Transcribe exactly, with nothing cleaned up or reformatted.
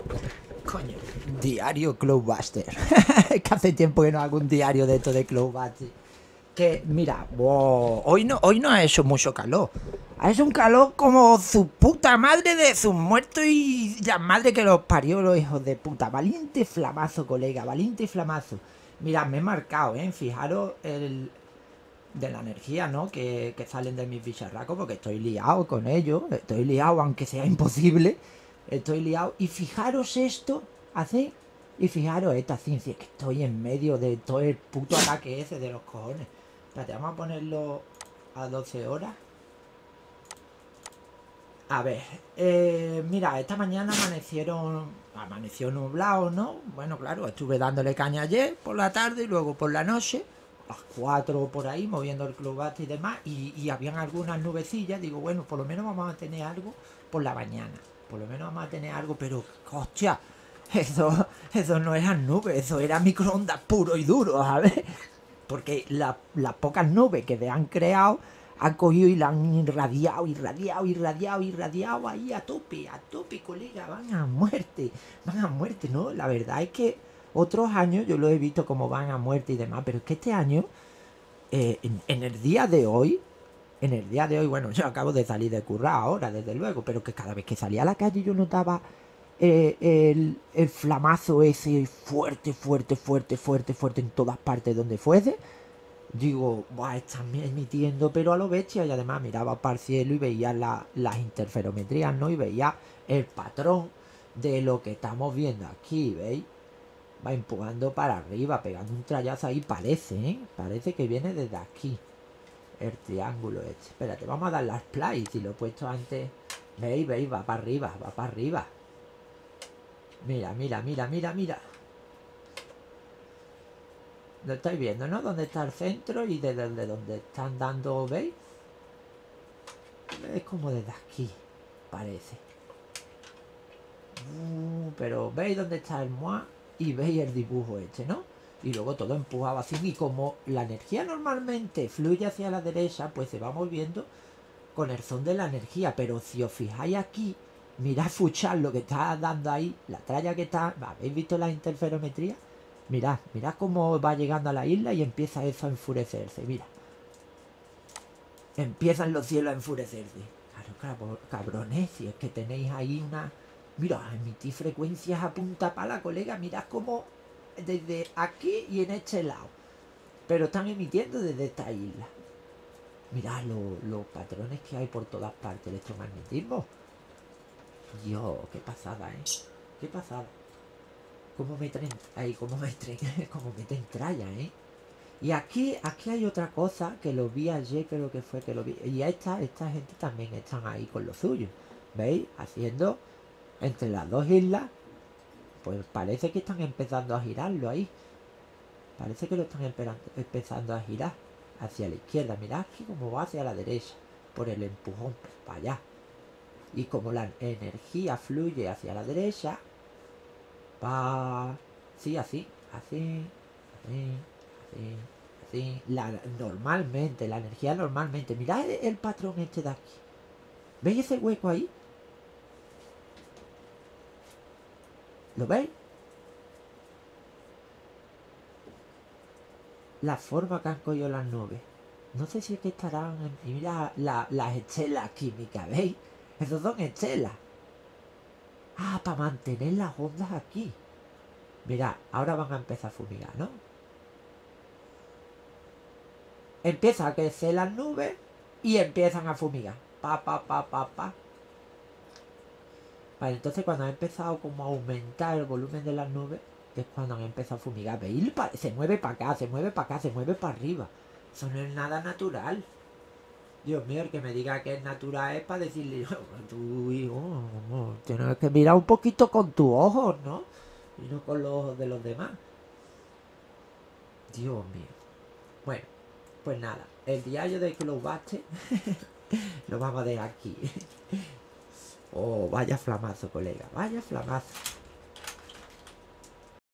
Coño, diario Cloudbuster. Es que hace tiempo que no hago un diario de esto de Cloudbuster. Que, mira, wow, hoy no, hoy no ha hecho mucho calor. Ha hecho un calor como su puta madre de sus muertos y la madre que los parió, los hijos de puta. Valiente flamazo, colega, valiente flamazo. Mira, me he marcado, ¿eh? Fijaros el de la energía, ¿no? Que, que salen de mis bicharracos, porque estoy liado con ellos. Estoy liado, aunque sea imposible. Estoy liado. Y fijaros esto, hace... Y fijaros esta ciencia, que estoy en medio de todo el puto ataque ese de los cojones. Espérate, vamos a ponerlo a doce horas. A ver, eh, mira, esta mañana amanecieron, amaneció nublado, ¿no? Bueno, claro, estuve dándole caña ayer por la tarde y luego por la noche, a las cuatro por ahí, moviendo el clubate y demás, y, y habían algunas nubecillas. Digo, bueno, por lo menos vamos a tener algo por la mañana, por lo menos vamos a tener algo, pero, hostia, eso, eso no eran nubes, eso era microondas puro y duro, ¿sabes? Porque las la pocas nubes que se han creado han cogido y la han irradiado, irradiado, irradiado, irradiado ahí a tope, a tope, colega, van a muerte, van a muerte, ¿no? La verdad es que otros años yo lo he visto como van a muerte y demás, pero es que este año, eh, en, en el día de hoy, en el día de hoy, bueno, yo acabo de salir de currar ahora, desde luego, pero que cada vez que salía a la calle yo notaba eh, el, el flamazo ese fuerte, fuerte, fuerte, fuerte, fuerte en todas partes donde fuese. Digo, buah, están emitiendo, pero a lo bestia. Y además miraba para el cielo y veía la, las interferometrías, ¿no? Y veía el patrón de lo que estamos viendo aquí, ¿veis? Va empujando para arriba, pegando un trayazo ahí, parece, ¿eh? Parece que viene desde aquí. El triángulo este. Espérate, vamos a dar las plays. Si lo he puesto antes. ¿Veis? ¿Veis? Va para arriba, va para arriba. Mira, mira, mira, mira, mira. Lo estáis viendo, ¿no? Donde está el centro y desde donde están dando, ¿veis? Es como desde aquí, parece. Uh, pero ¿veis dónde está el moa? Y veis el dibujo este, ¿no? Y luego todo empujado así. Y como la energía normalmente fluye hacia la derecha, pues se va moviendo con el son de la energía. Pero si os fijáis aquí, mirad Fuchar lo que está dando ahí, la tralla que está... ¿Habéis visto la interferometría? Mirad, mirad cómo va llegando a la isla y empieza eso a enfurecerse, mira. Empiezan los cielos a enfurecerse. Claro, cabrones, si es que tenéis ahí una... Mira, emití frecuencias a punta pala, colega. Mirad cómo desde aquí y en este lado. Pero están emitiendo desde esta isla. Mirad lo, los patrones que hay por todas partes, el electromagnetismo. Dios, qué pasada, ¿eh? Qué pasada. Cómo me traen, ahí, cómo me traen, cómo me traen tralla, ¿eh? Y aquí, aquí hay otra cosa que lo vi ayer, creo que fue que lo vi. Y esta, esta gente también están ahí con lo suyo. ¿Veis? Haciendo entre las dos islas. Pues parece que están empezando a girarlo ahí. Parece que lo están empezando a girar hacia la izquierda. Mirad aquí cómo va hacia la derecha. Por el empujón, para allá. Y como la energía fluye hacia la derecha, va... Sí, así, así, así, así, así. La, normalmente, la energía normalmente. Mirad el, el patrón este de aquí. ¿Veis ese hueco ahí? ¿Lo veis? La forma que han cogido las nubes. No sé si es que estarán... En, y mira la, las estelas químicas, ¿veis? Esos son estelas. Ah, para mantener las ondas aquí. Mirad, ahora van a empezar a fumigar, ¿no? Empieza a crecer las nubes y empiezan a fumigar. Pa, pa, pa, pa, pa. Vale, entonces cuando ha empezado como a aumentar el volumen de las nubes, es cuando han empezado a fumigar. ¿Veis? Se mueve para acá, se mueve para acá, se mueve para arriba. Eso no es nada natural. Dios mío, el que me diga que es natural es para decirle, tu hijo, no, tienes que mirar un poquito con tus ojos, ¿no? Y no con los ojos de los demás. Dios mío. Bueno, pues nada, el diario de Cloudbuster lo vamos a dejar aquí. Oh, vaya flamazo, colega, vaya flamazo.